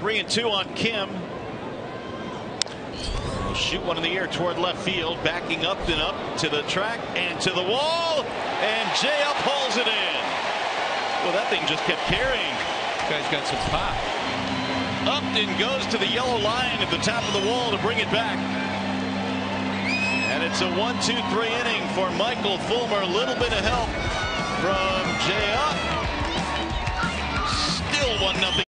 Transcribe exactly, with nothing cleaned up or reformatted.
Three and two on Kim. We'll shoot one in the air toward left field, backing Upton up to the track and to the wall, and Jay up hauls it in. Well, that thing just kept carrying. This guy's got some pop. Upton goes to the yellow line at the top of the wall to bring it back. And it's a one two three inning for Michael Fulmer. A little bit of help from Jay Up. Still one nothing.